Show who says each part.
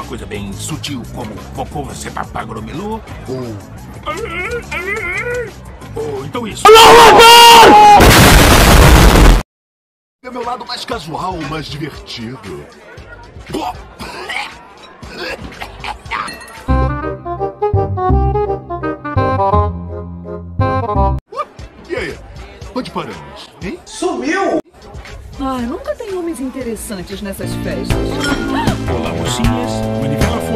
Speaker 1: coisa bem sutil como cocô você papagromilô ou então isso.
Speaker 2: É meu lado mais casual, mais divertido. E aí? Onde paramos, hein?
Speaker 3: Sumiu!
Speaker 4: Nunca tem homens interessantes nessas festas.
Speaker 1: Olá, mocinhas. Manivela